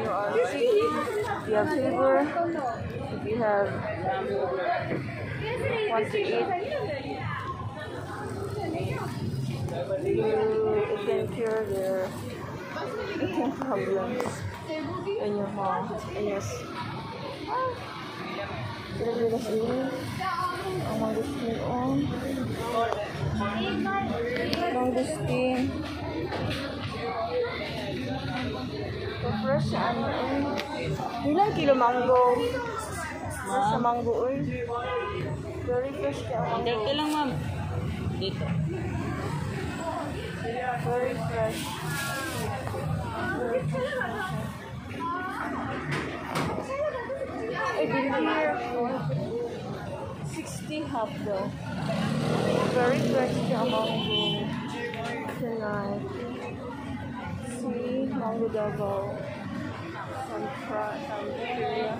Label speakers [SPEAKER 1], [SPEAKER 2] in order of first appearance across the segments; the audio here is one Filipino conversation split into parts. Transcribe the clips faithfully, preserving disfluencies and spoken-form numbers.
[SPEAKER 1] are if you have fever, if you have want to eat, you it can cure their eating problems in your home. And yes, sila-sila sila ang mangustin on mangustin fresh sa ano eh ilang kilo mango fresh sa mango eh very fresh ka mango
[SPEAKER 2] hindi lang ma'am dito
[SPEAKER 1] very fresh I been here for sixty half though. Very fresh ka mango tonight. See mango Davao. Some fry, some area.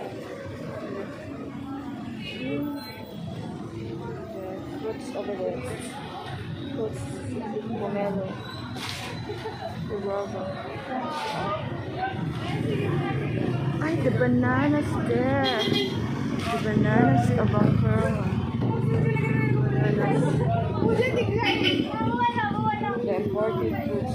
[SPEAKER 1] Mm. The fruits over there. Fruits, pomelo. The guava. Ay, the bananas there. The bananas abang her. Bananas. The imported fruits.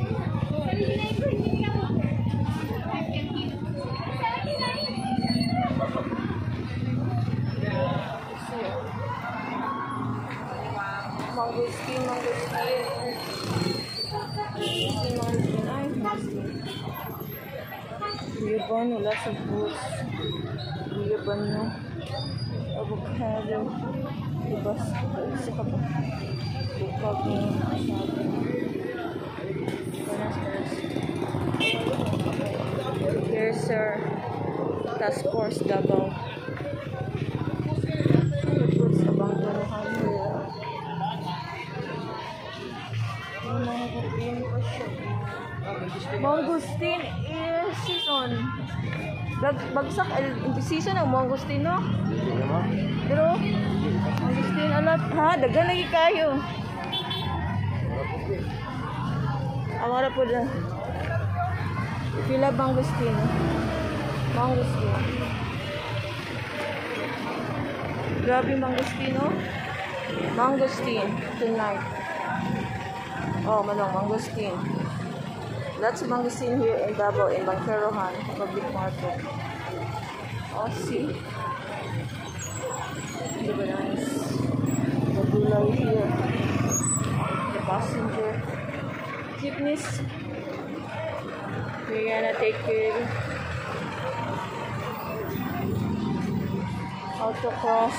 [SPEAKER 1] Mangosteen, mangosteen. Mangosteen, mangosteen. Ay, mangosteen. Guyabano, lots of fruits. Guyabano, avocado, diba? Isa ka pa. Bukag mo, masyado. Bananas. Here's our task force Davao. The fruits abang tanuhan nila. Mangosteen pa siya. Mangosteen is season. Bag bagsak el season ang mangosteen no. Pero mangosteen alat ha dagan lagi kayo. Amara po da. Pila mangosteen. Mangosteen. Grabe mangosteen no. Mangosteen tonight. Oh, manong mangosteen. Lots of mangosteen here in Davao, in Bangkerohan Public Market. Oh, see? Diba nice? The gulay here. The passenger. Jeepneys. We're gonna take care. Autocross.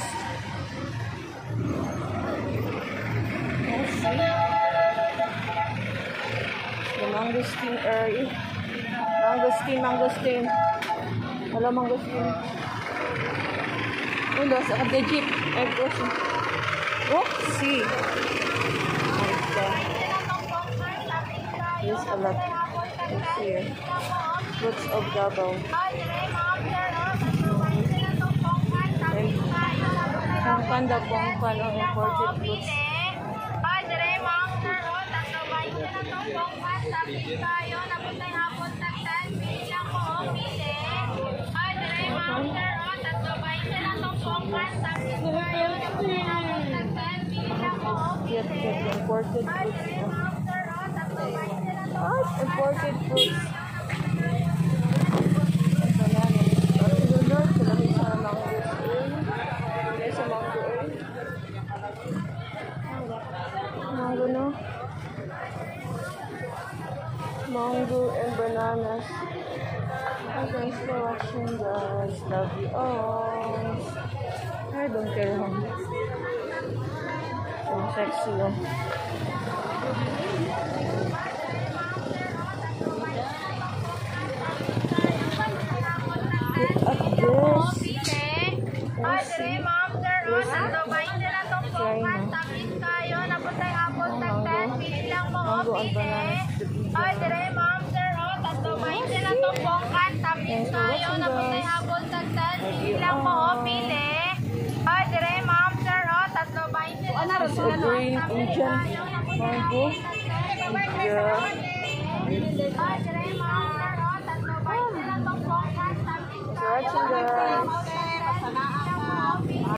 [SPEAKER 1] Let's see. The mangosteen area. Mangosteen, mangosteen. Hello, mangosteen. Ulo, sa the jeep. Air crossing. Oh, see. There's a lot. It's here. Fruits of Davao. Pongkan daw, pongkan ang imported fruits. Tapos tayo, napuntay hapon tagtan, bilang ko, pili. Ay, dire, master, o, tatlo ba yun na itong pongkan, tapos tayo, napuntay hapon tagtan, bilang ko, pili. Imported fruits. Ay, dire, master, o, tatlo ba yun na itong pongkan, imported fruits. Bananas. At sinunod, sila may sa mango. May sa mango, eh. Mango, no? Mango and bananas. Hi, thanks for watching, guys. Love you all. I don't care how. So sexy, oh. Look at this. Hi, dire, ma'am, sir. O, tatlo ba yun na itong pongkan? Tapos kayo, napuntay hapon tagtan, pili lang mo, o, pili. Ay, dire, ma'am, sir, o, tatlo ba yun na itong pongkan? Tapos kayo, napuntay hapon tagtan, pili lang mo, o, pili. Ay, dire, ma'am, sir, o, tatlo ba yun na itong pongkan? Tapos kayo, napuntay hapon tagtan, pili lang mo, o, pili. Ay, dire, ma'am, sir, o, tatlo ba yun na itong pongkan? Thanks for watching,
[SPEAKER 3] Thanks for watching, guys.